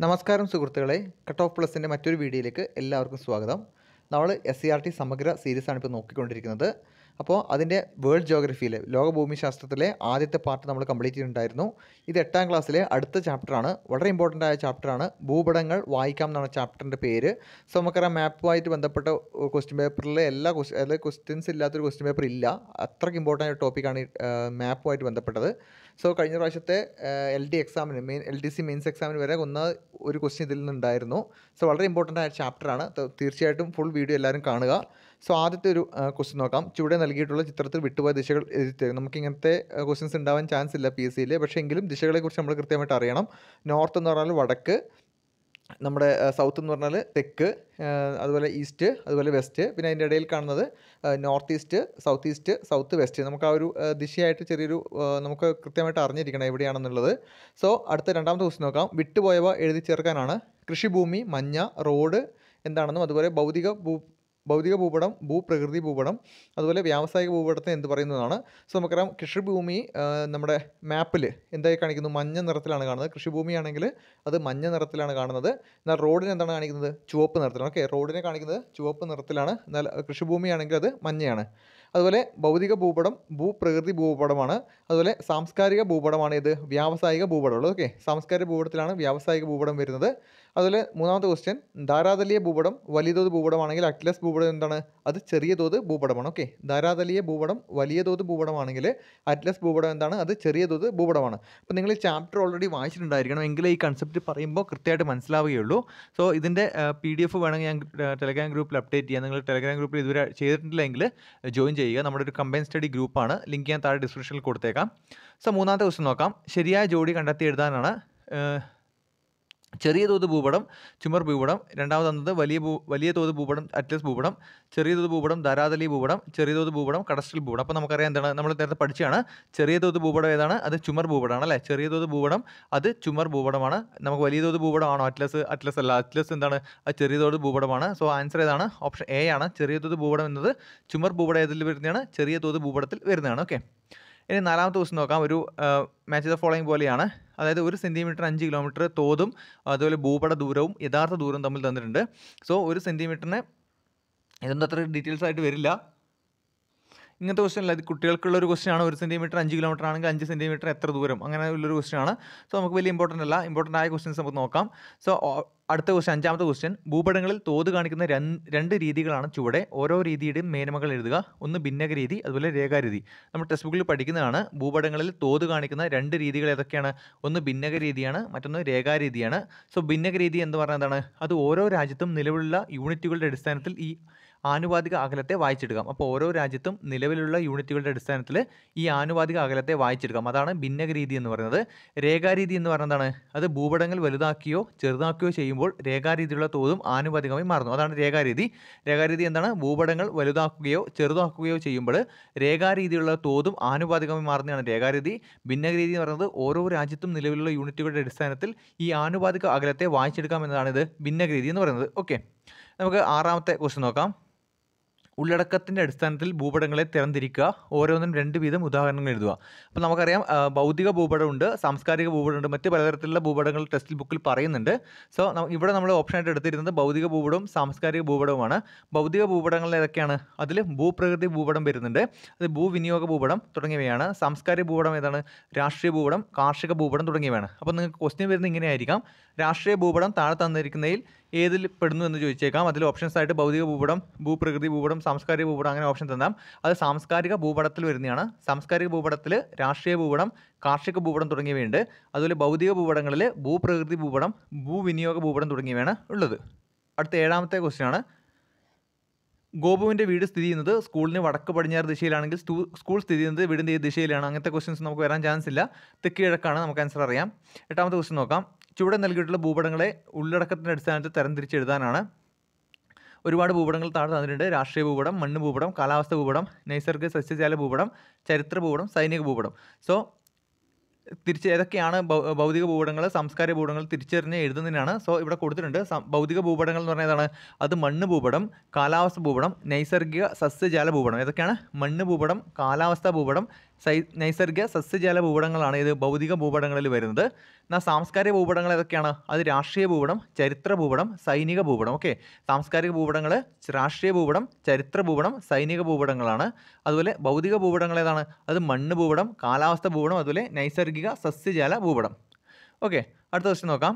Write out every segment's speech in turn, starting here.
നമസ്കാരം സുഹൃത്തുക്കളെ, cut off പ്ലസിൻ്റെ മറ്റൊരു വീഡിയോയിലേക്ക് എല്ലാവർക്കും സ്വാഗതം. നമ്മൾ SCRT സമഗ്ര സീരീസാണ് ഇപ്പോൾ നോക്കിക്കൊണ്ടിരിക്കുന്നത്. അപ്പോൾ അതിൻ്റെ വേൾഡ് ജോഗ്രഫിയിലെ ലോകഭൂമിശാസ്ത്രത്തിലെ ആദ്യത്തെ പാർട്ട് നമ്മൾ കംപ്ലീറ്റ് ചെയ്തിട്ടുണ്ടായിരുന്നു. ഇത് 8ാം ക്ലാസ്സിലെ അടുത്ത ചാപ്റ്ററാണ്. വളരെ ഇമ്പോർട്ടൻ്റ് ആയ ചാപ്റ്ററാണ്. ഭൂപടങ്ങൾ വായിക്കാം എന്നാണ് ചാപ്റ്ററിൻ്റെ പേര്. സോ നമുക്കറിയാം, മാപ്പുമായിട്ട് ബന്ധപ്പെട്ട ക്വസ്റ്റ്യൻ പേപ്പറിലെ എല്ലാ ക്വസ്റ്റ്യൻസ് ഇല്ലാത്തൊരു ക്വസ്റ്റ്യൻ പേപ്പർ ഇല്ല. അത്രയ്ക്ക് ഇമ്പോർട്ടൻ്റ് ആയ ടോപ്പിക്കാണ് മാപ്പുമായിട്ട് ബന്ധപ്പെട്ടത്. സോ കഴിഞ്ഞ പ്രാവശ്യത്തെ LD എക്സാമിന് LDC മെയിൻസ് എക്സാമിന് വരെ ഒരു ക്വസ്റ്റ്യൻ ഇതിൽ നിന്നുണ്ടായിരുന്നു. സോ വളരെ ഇമ്പോർട്ടൻ്റ് ആയ ചാപ്റ്ററാണ്. തീർച്ചയായിട്ടും ഫുൾ വീഡിയോ എല്ലാവരും കാണുക. സോ ആദ്യത്തെ ഒരു ക്വസ്റ്റ്യൻ നോക്കാം. ചുവടെ നൽകിയിട്ടുള്ള ചിത്രത്തിൽ വിട്ടുപോയ ദിശകൾ എഴുതി തരും. നമുക്ക് ഇങ്ങനത്തെ ക്വസ്റ്റ്യൻസ് ഉണ്ടാവാൻ ചാൻസ് ഇല്ല PSCയിൽ. പക്ഷേ എങ്കിലും ദിശകളെക്കുറിച്ച് നമ്മൾ കൃത്യമായിട്ട് അറിയണം. നോർത്ത് എന്ന് പറഞ്ഞാൽ വടക്ക്, നമ്മുടെ സൗത്ത് എന്ന് പറഞ്ഞാൽ തെക്ക്, അതുപോലെ ഈസ്റ്റ്, അതുപോലെ വെസ്റ്റ്, പിന്നെ അതിൻ്റെ ഇടയിൽ കാണുന്നത് നോർത്ത് ഈസ്റ്റ്, സൗത്ത് വെസ്റ്റ്. നമുക്ക് ആ ഒരു ദിശയായിട്ട് ചെറിയൊരു നമുക്ക് കൃത്യമായിട്ട് അറിഞ്ഞിരിക്കണം എവിടെയാണെന്നുള്ളത്. സോ അടുത്ത രണ്ടാമത്തെ ക്വസ്റ്റ്യൻ നോക്കാം. വിട്ടുപോയവ എഴുതി ചേർക്കാനാണ്. കൃഷിഭൂമി, മഞ്ഞ, റോഡ് എന്താണെന്നും, അതുപോലെ ഭൗതിക ഭൂപടം, ഭൂപ്രകൃതി ഭൂപടം, അതുപോലെ വ്യാവസായിക ഭൂപടത്തെ എന്ത് പറയുന്നതാണ്. സോ നമുക്കറിയാം, കൃഷിഭൂമി നമ്മുടെ മാപ്പിൽ എന്തായി കാണിക്കുന്നു? മഞ്ഞ നിറത്തിലാണ് കാണുന്നത്. കൃഷിഭൂമിയാണെങ്കിൽ അത് മഞ്ഞ നിറത്തിലാണ് കാണുന്നത്. എന്നാൽ റോഡിന് എന്താണ് കാണിക്കുന്നത്? ചുവപ്പ് നിറത്തിലാണ്. ഓക്കെ, റോഡിനെ കാണിക്കുന്നത് ചുവപ്പ് നിറത്തിലാണ്. എന്നാൽ കൃഷിഭൂമിയാണെങ്കിൽ അത് മഞ്ഞയാണ്. അതുപോലെ ഭൗതിക ഭൂപടം ഭൂപ്രകൃതി ഭൂപടമാണ്. അതുപോലെ സാംസ്കാരിക ഭൂപടമാണ് ഇത് വ്യാവസായിക ഭൂപടമുള്ളത്. ഓക്കെ, സാംസ്കാരിക ഭൂപടത്തിലാണ് വ്യാവസായിക ഭൂപടം വരുന്നത്. അതുപോലെ മൂന്നാമത്തെ ക്വസ്റ്റ്യൻ, ധാരാതലീയ ഭൂപടം വലിയ തോത് ഭൂപടമാണെങ്കിൽ അറ്റ്ലസ് ഭൂപടം എന്താണ്? അത് ചെറിയ തോത് ഭൂപടമാണ്. ഓക്കെ, ധാരാതലീയ ഭൂപടം വലിയ തോത് ഭൂപടമാണെങ്കിൽ അറ്റ്ലസ് ഭൂപടം എന്താണ്? അത് ചെറിയ തോത് ഭൂപടമാണ്. അപ്പോൾ നിങ്ങൾ ഈ ചാപ്റ്റർ ഓൾറെഡി വായിച്ചിട്ടുണ്ടായിരിക്കണം, എങ്കിലേ ഈ കൺസെപ്റ്റ് പറയുമ്പോൾ കൃത്യമായിട്ട് മനസ്സിലാവുകയുള്ളൂ. സോ ഇതിൻ്റെ PDF വേണമെങ്കിൽ ഞാൻ ടെലഗ്രാം ഗ്രൂപ്പിൽ അപ്ഡേറ്റ് ചെയ്യാം. നിങ്ങൾ ടെലഗ്രാം ഗ്രൂപ്പിൽ ഇതുവരെ ചെയ്തിട്ടില്ലെങ്കിൽ ജോയിൻ ചെയ്യുക. നമ്മുടെ ഒരു കമ്പൈൻ സ്റ്റഡി ഗ്രൂപ്പാണ്. ലിങ്ക് ഞാൻ താഴെ ഡിസ്ക്രിപ്ഷനിൽ കൊടുത്തേക്കാം. സോ മൂന്നാമത്തെ ക്വസ്റ്റ്യൻ നോക്കാം. ശരിയായ ജോഡി കണ്ടെത്തി എഴുതാനാണ്. ചെറിയ തോത് ഭൂപടം ചുമർ ഭൂപടം, രണ്ടാമത് വന്നത് വലിയ തോത് ഭൂപടം അറ്റ്ലസ് ഭൂപടം, ചെറിയ തോത് ഭൂപടം ധാരാതലി ഭൂപടം, ചെറിയ തോത് ഭൂപടം കടസ്റ്റൽ ഭൂപടം. അപ്പോൾ നമുക്കറിയാം എന്താണ്, നമ്മൾ നേരത്തെ പഠിച്ചാണ്. ചെറിയ തോത് ഭൂപടം ഏതാണ്? അത് ചുമർ ഭൂപടമാണ് അല്ലേ. ചെറിയ തോത് ഭൂപടം അത് ചുമർ ഭൂപടമാണ്. നമുക്ക് വലിയ തോത് ഭൂപടമാണോ? അറ്റ്ലസ് അല്ല. അറ്റ്ലസ് എന്താണ്? അത് ചെറിയ തോത് ഭൂപടമാണ്. സോ ആൻസർ ഏതാണ്? ഓപ്ഷൻ A ആണ്. ചെറിയ തോത് ഭൂപടം എന്നത് ചുമർ ഭൂപടം ഏതിൽ വരുന്നതാണ്? ചെറിയ തോത് ഭൂപടത്തിൽ വരുന്നതാണ്. ഓക്കെ, ഇനി നാലാമത്തെ ക്വസ്റ്റ്യൻ നോക്കാം. ഒരു മാച്ച് ദ ഫോളോയിങ് പോലെയാണ്. അതായത് 1 സെൻറ്റിമീറ്റർ 5 കിലോമീറ്റർ തോതും അതുപോലെ ഭൂപട ദൂരവും യഥാർത്ഥ ദൂരവും തമ്മിൽ തന്നിട്ടുണ്ട്. സോ 1 സെൻറ്റിമീറ്ററിന് ഇതൊന്നും അത്ര ഡീറ്റെയിൽസ് ആയിട്ട് വരില്ല. ഇങ്ങനത്തെ ക്വസ്റ്റ്യൻ അല്ല, ഇത് കുട്ടികൾക്കുള്ളൊരു ക്വസ്റ്റ്യൻ ആണ്. 1 സെൻറ്റിമീറ്റർ 5 കിലോമീറ്റർ ആണെങ്കിൽ 5 സെൻറ്റിമീറ്റർ എത്ര ദൂരം, അങ്ങനെ ഉള്ളൊരു ക്വസ്റ്റ്യൻ ആണ്. സോ നമുക്ക് വലിയ ഇമ്പോർട്ടൻ്റ് അല്ല. ഇമ്പോർട്ടൻ്റ് ആയ ക്വസ്റ്റ്യൻസ് നമുക്ക് നോക്കാം. സോ അടുത്ത ക്വസ്റ്റ്യൻ, അഞ്ചാമത്തെ ക്വസ്റ്റ്യൻ, ഭൂപടങ്ങളിൽ തോത് കാണിക്കുന്ന രണ്ട് രീതികളാണ് ചുവടെ. ഓരോ രീതിയുടെയും മേന്മകൾ എഴുതുക. ഒന്ന് ഭിന്നക രീതി, അതുപോലെ രേഖാരീതി. നമ്മൾ ടെക്സ്റ്റ് ബുക്കിൽ പഠിക്കുന്നതാണ്. ഭൂപടങ്ങളിൽ തോത് കാണിക്കുന്ന രണ്ട് രീതികൾ ഏതൊക്കെയാണ്? ഒന്ന് ഭിന്നക രീതിയാണ്, മറ്റൊന്ന് രേഖാരീതിയാണ്. സോ ഭിന്നക രീതി എന്ന് പറഞ്ഞാൽ എന്താണ്? അത് ഓരോ രാജ്യത്തും നിലവിലുള്ള യൂണിറ്റുകളുടെ അടിസ്ഥാനത്തിൽ ഈ ആനുപാതിക അകലത്തെ വായിച്ചെടുക്കാം. അപ്പോൾ ഓരോ രാജ്യത്തും നിലവിലുള്ള യൂണിറ്റുകളുടെ അടിസ്ഥാനത്തിൽ ഈ ആനുപാതിക അകലത്തെ വായിച്ചെടുക്കാം. അതാണ് ഭിന്നക രീതി എന്ന് പറയുന്നത്. രേഖാരീതി എന്ന് പറയുന്നത് എന്താണ്? അത് ഭൂപടങ്ങൾ വലുതാക്കുകയോ ചെറുതാക്കുകയോ ചെയ്യുമ്പോൾ രേഖാരീതിയുള്ള തോതും ആനുപാതികമായി മാറുന്നു. അതാണ് രേഖാരീതി. രേഖാരീതി എന്താണ്? ഭൂപടങ്ങൾ വലുതാക്കുകയോ ചെറുതാക്കുകയോ ചെയ്യുമ്പോൾ രേഖാരീതിയുള്ള തോതും ആനുപാതികമായി മാറുന്നതാണ് രേഖാരീതി. ഭിന്നക രീതി എന്ന് പറയുന്നത് ഓരോ രാജ്യത്തും നിലവിലുള്ള യൂണിറ്റുകളുടെ അടിസ്ഥാനത്തിൽ ഈ ആനുപാതിക അകലത്തെ വായിച്ചെടുക്കാം എന്നതാണ് ഇത് ഭിന്നക രീതി എന്ന് പറയുന്നത്. ഓക്കെ, നമുക്ക് ആറാമത്തെ ക്വസ്റ്റ്യൻ നോക്കാം. ഉള്ളടക്കത്തിൻ്റെ അടിസ്ഥാനത്തിൽ ഭൂപടങ്ങളെ തരംതിരിക്കുക. ഓരോന്നും 2 വീതം ഉദാഹരണങ്ങൾ എഴുതുക. അപ്പോൾ നമുക്കറിയാം, ഭൗതിക ഭൂപടമുണ്ട്, സാംസ്കാരിക ഭൂപടമുണ്ട്, മറ്റ് പലതരത്തിലുള്ള ഭൂപടങ്ങൾ ടെക്സ്റ്റ് ബുക്കിൽ പറയുന്നുണ്ട്. സോ ഇവിടെ നമ്മൾ ഓപ്ഷനായിട്ട് എടുത്തിരുന്നത് ഭൗതിക ഭൂപടവും സാംസ്കാരിക ഭൂപടവുമാണ്. ഭൗതിക ഭൂപടങ്ങൾ ഏതൊക്കെയാണ്? അതിൽ ഭൂപ്രകൃതി ഭൂപടം വരുന്നുണ്ട്, അത് ഭൂവിനിയോഗ ഭൂപടം തുടങ്ങിയവയാണ്. സാംസ്കാരിക ഭൂപടം ഏതാണ്? രാഷ്ട്രീയ ഭൂപടം, കാർഷിക ഭൂപടം തുടങ്ങിയവയാണ്. അപ്പോൾ നിങ്ങൾക്ക് ക്വസ്റ്റ്യൻ വരുന്നത് ഇങ്ങനെയായിരിക്കാം. രാഷ്ട്രീയ ഭൂപടം താഴെ തന്നിരിക്കുന്നതിൽ ഏതിൽ പെടുന്നു എന്ന് ചോദിച്ചേക്കാം. അതിൽ ഓപ്ഷൻസ് ആയിട്ട് ഭൗതിക ഭൂപടം, ഭൂപ്രകൃതി ഭൂപടം, സാംസ്കാരിക ഭൂപടം, അങ്ങനെ ഓപ്ഷൻ തന്നാം. അത് സാംസ്കാരിക ഭൂപടത്തിൽ വരുന്നതാണ്. സാംസ്കാരിക ഭൂപടത്തിൽ രാഷ്ട്രീയ ഭൂപടം, കാർഷിക ഭൂപടം തുടങ്ങിയവയുണ്ട്. അതുപോലെ ഭൗതിക ഭൂപടങ്ങളിൽ ഭൂപ്രകൃതി ഭൂപടം, ഭൂവിനിയോഗ ഭൂപടം തുടങ്ങിയവയാണ് ഉള്ളത്. അടുത്ത ഏഴാമത്തെ ക്വസ്റ്റ്യൻ ആണ്. ഗോപുവിൻ്റെ വീട് സ്ഥിതി ചെയ്യുന്നത് സ്കൂളിന് വടക്ക് പടിഞ്ഞാറ് ദിശയിലാണെങ്കിൽ സ്കൂൾ സ്ഥിതി ചെയ്യുന്നത് വീടിൻ്റെ ഏത് ദിശയിലാണ്? അങ്ങനത്തെ ക്വസ്റ്റ്യൻസ് നമുക്ക് വരാൻ ചാൻസ് ഇല്ല. തെക്ക് കിഴക്കാണ് നമുക്ക് ആൻസർ അറിയാം. എട്ടാമത്തെ ക്വസ്റ്റ്യൻ നോക്കാം. ചുവടെ നൽകിയിട്ടുള്ള ഭൂപടങ്ങളെ ഉള്ളടക്കത്തിൻ്റെ അടിസ്ഥാനത്തിൽ തരംതിരിച്ചെഴുതാനാണ്. ഒരുപാട് ഭൂപടങ്ങൾ താഴെ തന്നിട്ടുണ്ട്. രാഷ്ട്രീയ ഭൂപടം, മണ്ണ് ഭൂപടം, കാലാവസ്ഥ ഭൂപടം, നൈസർഗിക സസ്യജാല ഭൂപടം, ചരിത്ര ഭൂപടം, സൈനിക ഭൂപടം. സോ ഏതൊക്കെയാണ് ഭൗതിക ഭൂപടങ്ങൾ, സാംസ്കാരിക ഭൂപടങ്ങൾ തിരിച്ചറിഞ്ഞ് എഴുതുന്നതിനാണ്. സോ ഇവിടെ കൊടുത്തിട്ടുണ്ട്. ഭൗതിക ഭൂപടങ്ങൾ എന്ന് പറഞ്ഞതാണ് അത് മണ്ണ് ഭൂപടം, കാലാവസ്ഥ ഭൂപടം, നൈസർഗിക സസ്യജാല ഭൂപടം. ഏതൊക്കെയാണ്? മണ്ണ് ഭൂപടം, കാലാവസ്ഥ ഭൂപടം, നൈസർഗിക സസ്യജാല ഭൂപടങ്ങളാണ് ഇത് ഭൗതിക ഭൂപടങ്ങളിൽ വരുന്നത്. എന്നാൽ സാംസ്കാരിക ഭൂപടങ്ങൾ ഏതൊക്കെയാണ്? അത് രാഷ്ട്രീയ ഭൂപടം, ചരിത്ര ഭൂപടം, സൈനിക ഭൂപടം. ഓക്കെ, സാംസ്കാരിക ഭൂപടങ്ങൾ രാഷ്ട്രീയ ഭൂപടം, ചരിത്ര ഭൂപടം, സൈനിക ഭൂപടങ്ങളാണ്. അതുപോലെ ഭൗതിക ഭൂപടങ്ങൾ ഏതാണ്? അത് മണ്ണ് ഭൂപടം, കാലാവസ്ഥ ഭൂപടം, അതുപോലെ നൈസർഗിക സസ്യജാല ഭൂപടം. ഓക്കെ, അടുത്ത ക്വസ്റ്റ്യൻ നോക്കാം.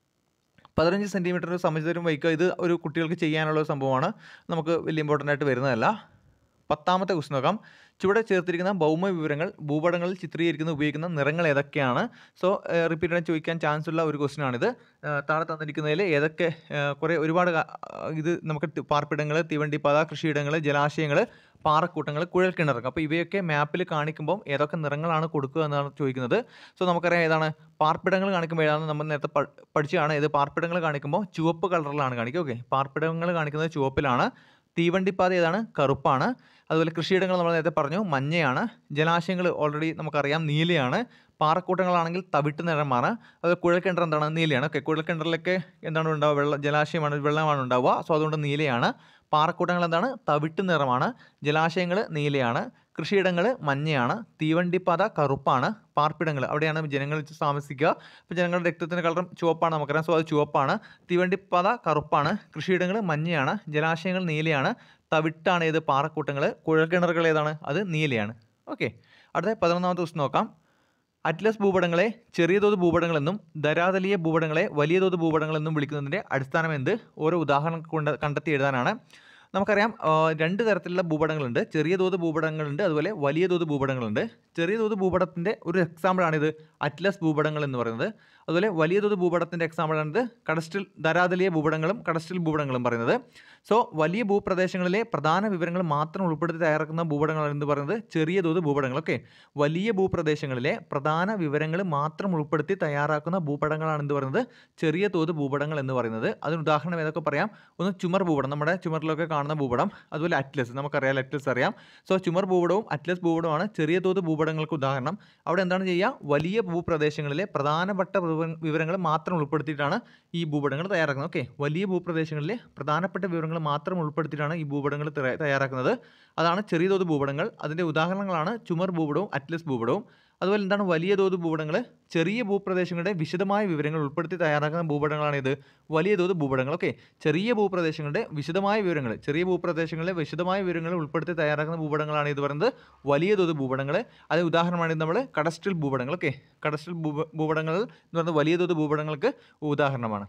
15 സെൻറ്റിമീറ്റർ സമചതുരം വയ്ക്കുക. ഇത് ഒരു കുട്ടികൾക്ക് ചെയ്യാനുള്ള ഒരു സംഭവമാണ്, നമുക്ക് വലിയ ഇമ്പോർട്ടൻ്റ് ആയിട്ട് വരുന്നതല്ല. 10ാമത്തെ ക്വസ്റ്റ്യൻ നോക്കാം. ചുവടെ ചേർത്തിരിക്കുന്ന ഭൗമ വിവരങ്ങൾ ഭൂപടങ്ങളിൽ ചിത്രീകരിക്കുന്ന ഉപയോഗിക്കുന്ന നിറങ്ങൾ ഏതൊക്കെയാണ്? സോ റിപ്പീറ്റഡ് ചോദിക്കാൻ ചാൻസ് ഉള്ള ഒരു ക്വസ്റ്റ്യൻ ആണിത്. താഴെ തന്നിരിക്കുന്നതിൽ ഏതൊക്കെ ഒരുപാട് ഇത് നമുക്ക് പാർപ്പിടങ്ങൾ, തീവണ്ടിപ്പാത, കൃഷിയിടങ്ങൾ, ജലാശയങ്ങൾ, പാറക്കൂട്ടങ്ങൾ, കുഴൽക്കിണറുകൾ. അപ്പോൾ ഇവയൊക്കെ മാപ്പിൽ കാണിക്കുമ്പോൾ ഏതൊക്കെ നിറങ്ങളാണ് കൊടുക്കുക എന്നാണ് ചോദിക്കുന്നത്. സോ നമുക്കറിയാം ഏതാണ് പാർപ്പിടങ്ങൾ കാണിക്കുമ്പോൾ ഏതാണ് നമ്മൾ നേരത്തെ പഠിച്ചതാണ്. ഇത് പാർപ്പിടങ്ങൾ കാണിക്കുമ്പോൾ ചുവപ്പ് കളറിലാണ് കാണിക്കുക. ഓക്കെ, പാർപ്പിടങ്ങൾ കാണിക്കുന്നത് ചുവപ്പിലാണ്. തീവണ്ടിപ്പാത ഏതാണ്? കറുപ്പാണ്. അതുപോലെ കൃഷിയിടങ്ങൾ നമ്മൾ നേരത്തെ പറഞ്ഞു മഞ്ഞയാണ്. ജലാശയങ്ങൾ ഓൾറെഡി നമുക്കറിയാം നീലയാണ്. പാറക്കൂട്ടങ്ങളാണെങ്കിൽ തവിട്ട് നിറമാണ്. അതുപോലെ കുഴൽക്കിണർ എന്താണ്? നീലയാണ്. ഓക്കെ, കുഴൽക്കിണറിലൊക്കെ എന്താണ് ഉണ്ടാവുക? ജലാശയമാണ്, വെള്ളമാണ് ഉണ്ടാവുക. സോ അതുകൊണ്ട് നീലയാണ്. പാറക്കൂട്ടങ്ങൾ എന്താണ്? തവിട്ട് നിറമാണ്. ജലാശയങ്ങൾ നീലയാണ്. കൃഷിയിടങ്ങൾ മഞ്ഞയാണ്. തീവണ്ടിപ്പാത കറുപ്പാണ്. പാർപ്പിടങ്ങൾ അവിടെയാണ് ജനങ്ങൾ താമസിക്കുക. അപ്പോൾ ജനങ്ങളുടെ രക്തത്തിൻ്റെ കളറും ചുവപ്പാണ് നമുക്കറിയാം. സോ അത് ചുവപ്പാണ്. തീവണ്ടിപ്പാത കറുപ്പാണ്. കൃഷിയിടങ്ങൾ മഞ്ഞയാണ്. ജലാശയങ്ങൾ നീലയാണ്. തവിട്ടാണ് ഏത്? പാറക്കൂട്ടങ്ങൾ. കുഴൽക്കിണറുകൾ ഏതാണ്? അത് നീലയാണ്. ഓക്കെ, അടുത്ത 11ാമത്തെ ദിവസം നോക്കാം. അറ്റ്ലസ് ഭൂപടങ്ങളെ ചെറിയ തോത് ഭൂപടങ്ങളെന്നും ധരാതലീയ ഭൂപടങ്ങളെ വലിയ തോത് ഭൂപടങ്ങളെന്നും വിളിക്കുന്നതിൻ്റെ അടിസ്ഥാനം എന്ത്? ഓരോ ഉദാഹരണം കണ്ടെത്തി എഴുതാനാണ്. നമുക്കറിയാം 2 തരത്തിലുള്ള ഭൂപടങ്ങളുണ്ട്. ചെറിയ തോത് ഭൂപടങ്ങളുണ്ട്, അതുപോലെ വലിയ തോത് ഭൂപടങ്ങളുണ്ട്. ചെറിയ തോത് ഭൂപടത്തിൻ്റെ ഒരു എക്സാമ്പിളാണിത് അറ്റ്ലസ് ഭൂപടങ്ങൾ എന്ന് പറയുന്നത്. അതുപോലെ വലിയ തോത് ഭൂപടത്തിൻ്റെ എക്സാമ്പിളാണിത് കഡസ്ട്രൽ ധരാതലീയ ഭൂപടങ്ങളും കഡസ്ട്രൽ ഭൂപടങ്ങളും പറയുന്നത്. സോ വലിയ ഭൂപ്രദേശങ്ങളിലെ പ്രധാന വിവരങ്ങൾ മാത്രം ഉൾപ്പെടുത്തി തയ്യാറാക്കുന്ന ഭൂപടങ്ങൾ എന്ന് പറയുന്നത് ചെറിയ തോത് ഭൂപടങ്ങൾ. ഓക്കെ, വലിയ ഭൂപ്രദേശങ്ങളിലെ പ്രധാന വിവരങ്ങൾ മാത്രം ഉൾപ്പെടുത്തി തയ്യാറാക്കുന്ന ഭൂപടങ്ങളാണ് എന്ത് പറയുന്നത്? ചെറിയ തോത് ഭൂപടങ്ങൾ എന്ന് പറയുന്നത്. അതിന് ഉദാഹരണം ഏതൊക്കെ പറയാം? ഒന്ന് ചുമർ ഭൂപടം, നമ്മുടെ ചുമറിലൊക്കെ കാണുന്ന ഭൂപടം. അതുപോലെ അറ്റ്ലസ്, നമുക്കറിയാം അറ്റ്ലസ് അറിയാം. സോ ചുമർ ഭൂപടവും അറ്റ്ലസ് ഭൂപടമാണ് ചെറിയ തോത് ഭൂപടങ്ങൾക്ക് ഉദാഹരണം. അവിടെ എന്താണ് ചെയ്യുക? വലിയ ഭൂപ്രദേശങ്ങളിലെ പ്രധാനപ്പെട്ട വിവരങ്ങൾ മാത്രം ഉൾപ്പെടുത്തിയിട്ടാണ് ഈ ഭൂപടങ്ങൾ തയ്യാറാക്കുന്നത്. ഓക്കെ, വലിയ ഭൂപ്രദേശങ്ങളിലെ പ്രധാനപ്പെട്ട വിവരങ്ങൾ മാത്രം ഉൾപ്പെടുത്തിയിട്ടാണ് ഈ ഭൂപടങ്ങൾ തയ്യാറാക്കുന്നത്. അതാണ് ചെറിയ തോത് ഭൂപടങ്ങൾ. അതിൻ്റെ ഉദാഹരണങ്ങളാണ് ചുമർ ഭൂപടവും അറ്റ്ലസ് ഭൂപടവും. അതുപോലെ എന്താണ് വലിയ തോത് ഭൂപടങ്ങൾ? ചെറിയ ഭൂപ്രദേശങ്ങളുടെ വിശദമായ വിവരങ്ങൾ ഉൾപ്പെടുത്തി തയ്യാറാക്കുന്ന ഭൂപടങ്ങളാണ് ഇത് വലിയ തോത് ഭൂപടങ്ങൾ. ഓക്കെ, ചെറിയ ഭൂപ്രദേശങ്ങളുടെ വിശദമായ വിവരങ്ങൾ, ചെറിയ ഭൂപ്രദേശങ്ങളിലെ വിശദമായ വിവരങ്ങൾ ഉൾപ്പെടുത്തി തയ്യാറാക്കുന്ന ഭൂപടങ്ങളാണ് ഇത് പറയുന്നത് വലിയ തോത് ഭൂപടങ്ങൾ. അത് ഉദാഹരണമാണ് നമ്മൾ കഡസ്ട്രൽ ഭൂപടങ്ങൾ. ഓക്കെ, കഡസ്ട്രൽ ഭൂപടങ്ങൾ എന്ന് പറയുന്നത് വലിയ തോത് ഭൂപടങ്ങൾക്ക് ഉദാഹരണമാണ്.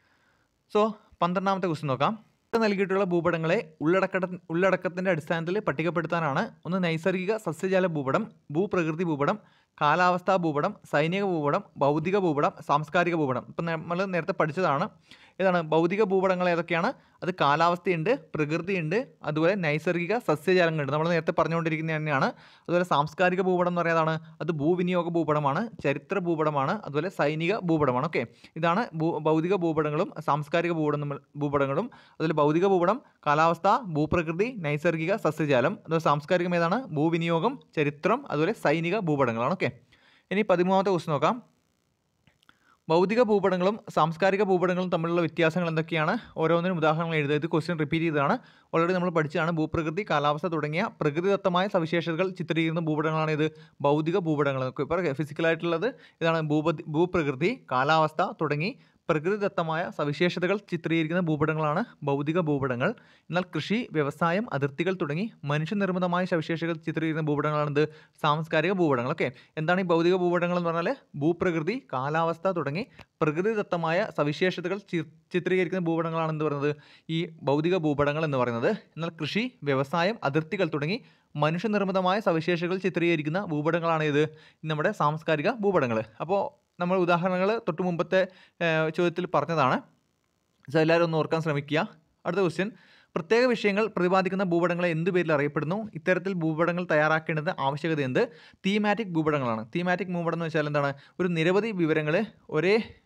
സോ 12ാമത്തെ ക്വസ്റ്റ്യൻ നോക്കാം. നൽകിയിട്ടുള്ള ഭൂപടങ്ങളെ ഉള്ളടക്കത്തിൻ്റെ അടിസ്ഥാനത്തിൽ പട്ടികപ്പെടുത്താനാണ്. ഒന്ന് നൈസർഗിക സസ്യജാല ഭൂപടം, ഭൂപ്രകൃതി ഭൂപടം, കാലാവസ്ഥാ ഭൂപടം, സൈനിക ഭൂപടം, ഭൗതിക ഭൂപടം, സാംസ്കാരിക ഭൂപടം. ഇപ്പം നമ്മൾ നേരത്തെ പഠിച്ചതാണ്. ഏതാണ് ഭൗതിക ഭൂപടങ്ങൾ ഏതൊക്കെയാണ്? അത് കാലാവസ്ഥയുണ്ട്, പ്രകൃതിയുണ്ട്, അതുപോലെ നൈസർഗിക സസ്യജാലങ്ങളുണ്ട്. നമ്മൾ നേരത്തെ പറഞ്ഞുകൊണ്ടിരിക്കുന്നത് തന്നെയാണ്. അതുപോലെ സാംസ്കാരിക ഭൂപടം എന്ന് പറയുന്നതാണ് അത് ഭൂവിനിയോഗ ഭൂപടമാണ്, ചരിത്ര ഭൂപടമാണ്, അതുപോലെ സൈനിക ഭൂപടമാണ്. ഓക്കെ, ഇതാണ് ഭൗതിക ഭൂപടങ്ങളും സാംസ്കാരിക ഭൂപടങ്ങളും. അതുപോലെ ഭൗതിക ഭൂപടം കാലാവസ്ഥ, ഭൂപ്രകൃതി, നൈസർഗിക സസ്യജാലം. അതുപോലെ സാംസ്കാരികം ഏതാണ്? ഭൂവിനിയോഗം, ചരിത്രം, അതുപോലെ സൈനിക ഭൂപടങ്ങളാണ്. ഓക്കെ, ഇനി 13ാമത്തെ ക്വസ്റ്റ്യൻ നോക്കാം. ഭൗതിക ഭൂപടങ്ങളും സാംസ്കാരിക ഭൂപടങ്ങളും തമ്മിലുള്ള വ്യത്യാസങ്ങൾ എന്തൊക്കെയാണ്? ഓരോന്നിനും ഉദാഹരണങ്ങൾ എഴുതുക. ഇത് ക്വസ്റ്റ്യൻ റിപ്പീറ്റ് ചെയ്തതാണ്, ഓൾറെഡി നമ്മൾ പഠിച്ചതാണ്. ഭൂപ്രകൃതി, കാലാവസ്ഥ തുടങ്ങിയ പ്രകൃതിദത്തമായ സവിശേഷതകൾ ചിത്രീകരിക്കുന്ന ഭൂപടങ്ങളാണ് ഇത് ഭൗതിക ഭൂപടങ്ങൾ. ഇപ്പോൾ ഫിസിക്കലായിട്ടുള്ളത് ഇതാണ് ഭൂപ്രകൃതി, കാലാവസ്ഥ തുടങ്ങി പ്രകൃതിദത്തമായ സവിശേഷതകൾ ചിത്രീകരിക്കുന്ന ഭൂപടങ്ങളാണ് ഭൗതിക ഭൂപടങ്ങൾ. എന്നാൽ കൃഷി, വ്യവസായം, അതിർത്തികൾ തുടങ്ങി മനുഷ്യനിർമ്മിതമായ സവിശേഷതകൾ ചിത്രീകരിക്കുന്ന ഭൂപടങ്ങളാണിത് സാംസ്കാരിക ഭൂപടങ്ങൾ. ഓക്കെ, എന്താണ് ഈ ഭൗതിക ഭൂപടങ്ങൾ എന്ന് പറഞ്ഞാൽ? ഭൂപ്രകൃതി, കാലാവസ്ഥ തുടങ്ങി പ്രകൃതിദത്തമായ സവിശേഷതകൾ ചിത്രീകരിക്കുന്ന ഭൂപടങ്ങളാണ് എന്ത് പറയുന്നത്? ഈ ഭൗതിക ഭൂപടങ്ങൾ എന്ന് പറയുന്നത്. എന്നാൽ കൃഷി, വ്യവസായം, അതിർത്തികൾ തുടങ്ങി മനുഷ്യനിർമ്മിതമായ സവിശേഷതകൾ ചിത്രീകരിക്കുന്ന ഭൂപടങ്ങളാണ് ഇത് നമ്മുടെ സാംസ്കാരിക ഭൂപടങ്ങൾ. അപ്പോൾ നമ്മൾ ഉദാഹരണങ്ങൾ തൊട്ട് മുമ്പത്തെ ചോദ്യത്തിൽ പറഞ്ഞതാണ്. സോ എല്ലാവരും ഒന്ന് ഓർക്കാൻ ശ്രമിക്കുക. അടുത്ത ക്വസ്റ്റ്യൻ. പ്രത്യേക വിഷയങ്ങൾ പ്രതിപാദിക്കുന്ന ഭൂപടങ്ങളെ എന്ത് പേരിൽ അറിയപ്പെടുന്നു? ഇത്തരത്തിൽ ഭൂപടങ്ങൾ തയ്യാറാക്കേണ്ടത് ആവശ്യകത എന്ത്? തീമാറ്റിക് ഭൂപടങ്ങളാണ്. തീമാറ്റിക് ഭൂപടം എന്ന് വെച്ചാൽ എന്താണ്? ഒരു നിരവധി വിവരങ്ങൾ ഒരേ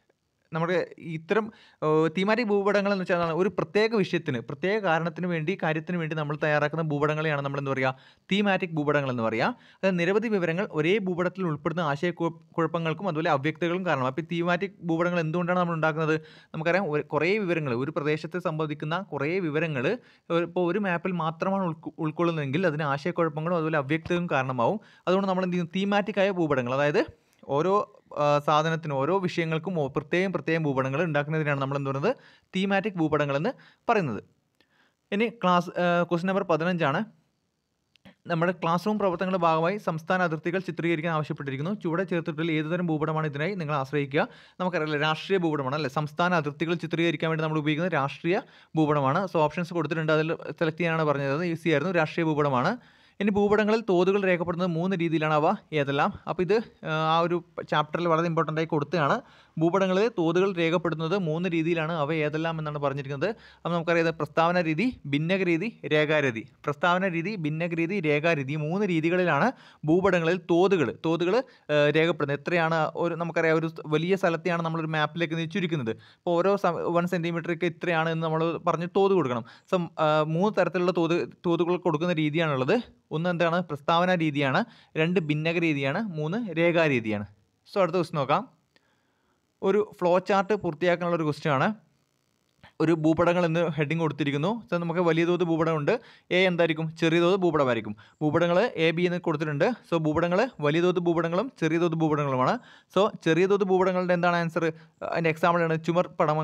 നമ്മുടെ ഇത്തരം തീമാറ്റിക് ഭൂപടങ്ങൾ എന്ന് വെച്ചാൽ ഒരു പ്രത്യേക വിഷയത്തിന് പ്രത്യേക കാര്യത്തിന് വേണ്ടി നമ്മൾ തയ്യാറാക്കുന്ന ഭൂപടങ്ങളെയാണ് നമ്മൾ എന്താ പറയുക തീമാറ്റിക് ഭൂപടങ്ങൾ എന്ന് പറയുക. അതായത് നിരവധി വിവരങ്ങൾ ഒരേ ഭൂപടത്തിൽ ഉൾപ്പെടുന്ന ആശയക്കുഴപ്പങ്ങൾക്കും അതുപോലെ അവ്യക്തതകളും കാരണം. അപ്പോൾ ഈ തീമാറ്റിക് ഭൂപടങ്ങൾ എന്തുകൊണ്ടാണ് നമ്മൾ ഉണ്ടാക്കുന്നത്? നമുക്കറിയാം കുറേ വിവരങ്ങൾ ഒരു പ്രദേശത്തെ സംബന്ധിക്കുന്ന കുറേ വിവരങ്ങൾ ഇപ്പോൾ ഒരു മാപ്പിൽ മാത്രമാണ് ഉൾക്കൊള്ളുന്നതെങ്കിൽ അതിന് ആശയക്കുഴപ്പങ്ങളും അതുപോലെ അവ്യക്തതയും കാരണമാവും. അതുകൊണ്ട് നമ്മൾ എന്ത് ചെയ്യും? തീമാറ്റിക് ആയ ഭൂപടങ്ങൾ, അതായത് ഓരോ സാധനത്തിനും ഓരോ വിഷയങ്ങൾക്കും പ്രത്യേകം ഭൂപടങ്ങൾ ഉണ്ടാക്കുന്നതിനാണ് നമ്മൾ എന്ത് പറയുന്നത്? തീമാറ്റിക് ഭൂപടങ്ങൾ എന്ന് പറയുന്നത്. ഇനി ക്വസ്റ്റ്യൻ നമ്പർ 15 നമ്മുടെ ക്ലാസ് റൂം പ്രവർത്തനങ്ങളുടെ ഭാഗമായി സംസ്ഥാന അതിർത്തികൾ ചിത്രീകരിക്കാൻ ആവശ്യപ്പെട്ടിരിക്കുന്നു. ചുവടെ ചേർത്തിട്ടുള്ള ഏതുതരം ഭൂപടമാണ് ഇതിനായി നിങ്ങൾ ആശ്രയിക്കുക? നമുക്കറിയില്ല, രാഷ്ട്രീയ ഭൂപടമാണ് അല്ലേ. സംസ്ഥാന അതിർത്തികൾ ചിത്രീകരിക്കാൻ വേണ്ടി നമ്മൾ ഉപയോഗിക്കുന്നത് രാഷ്ട്രീയ ഭൂപടമാണ്. സോ ഓപ്ഷൻസ് കൊടുത്തിട്ടുണ്ട്, അതിൽ സെലക്ട് ചെയ്യാനാണ് പറഞ്ഞത്. ഈസി ആയിരുന്നു, രാഷ്ട്രീയ ഭൂപടമാണ്. ഇനി ഭൂപടങ്ങളിൽ തോതുകൾ രേഖപ്പെടുന്നത് 3 രീതിയിലാണ്. അവ ഏതെല്ലാം? അപ്പോൾ ഇത് ആ ഒരു ചാപ്റ്ററിൽ വളരെ ഇമ്പോർട്ടൻ്റ് ആയി കൊടുത്തതാണ്. ഭൂപടങ്ങളിൽ തോതുകൾ രേഖപ്പെടുത്തുന്നത് 3 രീതിയിലാണ്. അവ ഏതെല്ലാം എന്നാണ് പറഞ്ഞിരിക്കുന്നത്. അപ്പോൾ നമുക്കറിയാം, പ്രസ്താവന രീതി, ഭിന്നക രീതി, രേഖാരീതി. പ്രസ്താവന രീതി, ഭിന്നക രീതി, രേഖാരീതി, 3 രീതികളിലാണ് ഭൂപടങ്ങളിൽ തോതുകൾ രേഖപ്പെടുന്നത്. എത്രയാണ് നമുക്കറിയാം, ഒരു വലിയ സ്ഥലത്തെയാണ് നമ്മളൊരു മാപ്പിലേക്ക് ചുരുക്കുന്നത്. അപ്പോൾ ഓരോ 1 സെൻറ്റിമീറ്റർക്ക് ഇത്രയാണ് എന്ന് നമ്മൾ പറഞ്ഞ് തോത് കൊടുക്കണം. സോ 3 തരത്തിലുള്ള തോതുകൾ കൊടുക്കുന്ന രീതിയാണുള്ളത്. ഒന്ന് എന്താണ്? പ്രസ്താവന രീതിയാണ്. 2 ഭിന്നക രീതിയാണ്. 3 രേഖാരീതിയാണ്. സോ അടുത്ത ക്വസ്റ്റ്യൻ നോക്കാം. ഒരു ഫ്ലോ ചാർട്ട് പൂർത്തിയാക്കാനുള്ള ഒരു ക്വസ്റ്റ്യൻ ആണ്. ഒരു ഭൂപടങ്ങൾ എന്ന് ഹെഡിങ് കൊടുത്തിരിക്കുന്നു. സോ നമുക്ക് വലിയ തോത് ഭൂപടമുണ്ട്. എന്തായിരിക്കും? ചെറിയ തോത് ഭൂപടമായിരിക്കും. ഭൂപടങ്ങൾ AB എന്ന് കൊടുത്തിട്ടുണ്ട്. സോ ഭൂപടങ്ങൾ വലിയ തോത് ഭൂപടങ്ങളും ചെറിയ തോത് ഭൂപടങ്ങളുമാണ്. സോ ചെറിയ തോത് ഭൂപടങ്ങളുടെ എന്താണ് ആൻസർ? അതിൻ്റെ എക്സാമ്പിളാണ് ചുമർ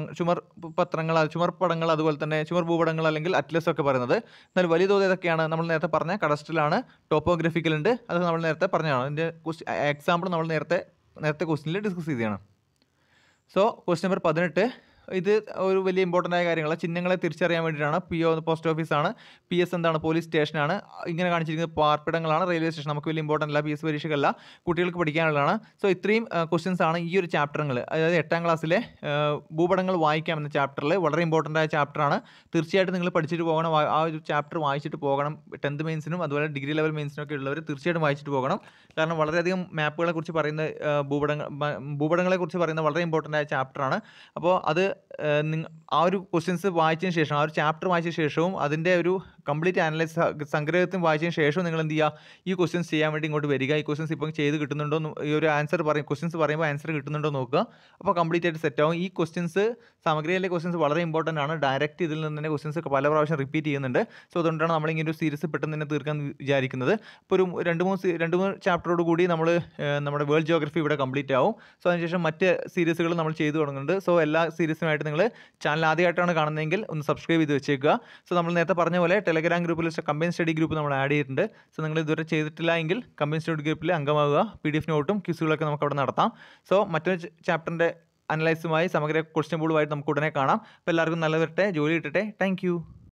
പടങ്ങൾ, അതുപോലെ തന്നെ ചുമർ ഭൂപടങ്ങൾ അല്ലെങ്കിൽ അറ്റ്ലസ് ഒക്കെ പറയുന്നത്. എന്നാൽ വലിയ തോത് ഏതൊക്കെയാണ്? നമ്മൾ നേരത്തെ പറഞ്ഞ കഡസ്ട്രലാണ്, ടോപ്പോഗ്രഫിക്കലുണ്ട്. അത് നമ്മൾ നേരത്തെ പറഞ്ഞതാണ്. അതിൻ്റെ എക്സാമ്പിൾ നമ്മൾ നേരത്തെ ക്വസ്റ്റ്യനിൽ ഡിസ്കസ് ചെയ്തതാണ്. സോ ക്വസ്റ്റ്യൻ നമ്പർ 18 ഇത് ഒരു വലിയ ഇമ്പോർട്ടൻ്റ് ആയ കാര്യങ്ങളാണ്. ചിഹ്നങ്ങളെ തിരിച്ചറിയാൻ വേണ്ടിയിട്ടാണ്. PO പോസ്റ്റ് ഓഫീസാണ്, PS എന്താണ്? പോലീസ് സ്റ്റേഷനാണ്. ഇങ്ങനെ കാണിച്ചിരിക്കുന്നത് പാർപ്പിടങ്ങളാണ്, റെയിൽവേ സ്റ്റേഷൻ. നമുക്ക് വലിയ ഇമ്പോർട്ടൻ്റ് അല്ല, PS പരീക്ഷയ്ക്കല്ല, കുട്ടികൾക്ക് പഠിക്കാനുള്ളതാണ്. സോ ഇത്രയും ക്വസ്റ്റ്യൻസ് ആണ് ഈ ഒരു ചാപ്റ്ററുകൾ, അതായത് 8ാം ക്ലാസ്സിലെ ഭൂപടങ്ങൾ വായിക്കാം എന്ന ചാപ്റ്ററിൽ വളരെ ഇമ്പോർട്ടൻ്റ് ആയ ചാപ്റ്ററാണ്. തീർച്ചയായിട്ടും നിങ്ങൾ പഠിച്ചിട്ട് പോകണം. ആ ഒരു ചാപ്റ്റർ വായിച്ചിട്ട് പോകണം. 10th മെയിൻസിനും അതുപോലെ ഡിഗ്രി ലെവൽ മെയിൻസിനും ഒക്കെ ഉള്ളവർ തീർച്ചയായിട്ടും വായിച്ചിട്ട് പോകണം. കാരണം വളരെയധികം മാപ്പുകളെ കുറിച്ച് പറയുന്ന ഭൂപടങ്ങളെക്കുറിച്ച് പറയുന്ന വളരെ ഇമ്പോർട്ടൻ്റ് ആയ ചാപ്റ്ററാണ്. അപ്പോൾ അത് ആ ഒരു ക്വസ്റ്റ്യൻസ് വായിച്ചതിന് ശേഷം, ആ ഒരു ചാപ്റ്റർ വായിച്ചതിന് ശേഷവും അതിൻ്റെ ഒരു കംപ്ലീറ്റ് സംഗ്രഹത്തിന് വായിച്ചതിന് ശേഷവും നിങ്ങൾ എന്ത് ചെയ്യുക? ഈ ക്വസ്റ്റ്യൻസ് ചെയ്യാൻ വേണ്ടി ഇങ്ങോട്ട് വരിക. ഈ ക്വസ്റ്റ്യൻസ് ഇപ്പം ചെയ്ത് കിട്ടുന്നുണ്ടോ, ഈ ഒരു ക്വസ്റ്റ്യൻസ് പറയുമ്പോൾ ആൻസർ കിട്ടുന്നുണ്ടോ നോക്കുക. അപ്പോൾ കംപ്ലീറ്റ് ആയിട്ട് സെറ്റ് ആവും. ഈ ക്വസ്റ്റ്യൻസ് സമഗ്രയിലെ ക്വസ്റ്റ്യൻസ് വളരെ ഇമ്പോർട്ടൻ്റ് ആണ്. ഡയറക്റ്റ് ഇതിൽ നിന്ന് തന്നെ ക്വസ്റ്റ്യൻസ് പല പ്രാവശ്യം റിപ്പീറ്റ് ചെയ്യുന്നുണ്ട്. സോ അതുകൊണ്ടാണ് നമ്മളിങ്ങനെ ഒരു സീരീസ് പെട്ടെന്ന് തന്നെ തീർക്കാൻ വിചാരിക്കുന്നത്. ഇപ്പോൾ ഒരു 2-3 ചാപ്റ്ററോട് കൂടി നമ്മുടെ വേൾഡ് ജിയോഗ്രഫി ഇവിടെ കംപ്ലീറ്റ് ആവും. സോ അതിനുശേഷം മറ്റ് സീരീസുകൾ നമ്മൾ ചെയ്തു തുടങ്ങുന്നുണ്ട്. സോ എല്ലാ സീരീസിനുമായിട്ട് നിങ്ങൾ ചാനൽ ആദ്യമായിട്ടാണ് കാണുന്നതെങ്കിൽ ഒന്ന് സബ്സ്ക്രൈബ് ചെയ്ത് വെച്ചേക്കുക. സോ നമ്മൾ നേരത്തെ പറഞ്ഞ പോലെ ടെലഗ്രാം ഗ്രൂപ്പിൽ കമ്പൈൻ സ്റ്റഡി ഗ്രൂപ്പ് നമ്മൾ ആഡ് ചെയ്തിട്ടുണ്ട്. സോ നിങ്ങൾ ഇതുവരെ ചെയ്തിട്ടില്ല എങ്കിൽ കമ്പൈൻ സ്റ്റഡി ഗ്രൂപ്പിൽ അംഗമാകുക. PDF നോട്ടും ക്വിസുകളൊക്കെ നമുക്ക് അവിടെ നടത്താം. സോ മറ്റൊരു ചാപ്റ്ററിൻ്റെ അനലൈസുമായി സമഗ്ര ക്വസ്റ്റ്യൻ ബോർഡുമായിട്ട് നമുക്ക് ഉടനെ കാണാം. അപ്പോൾ എല്ലാവർക്കും നല്ല വരട്ടെ, ജോലി കിട്ടട്ടെ. താങ്ക്